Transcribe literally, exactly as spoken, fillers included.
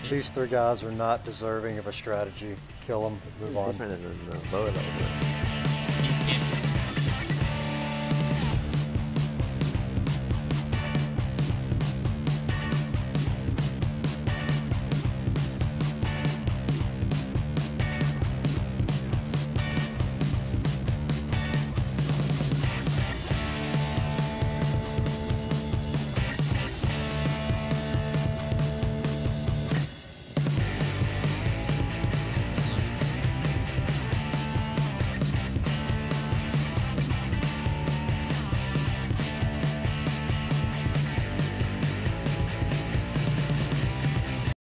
These three guys are not deserving of a strategy. Kill them, move on. Different than the lower level. He's camping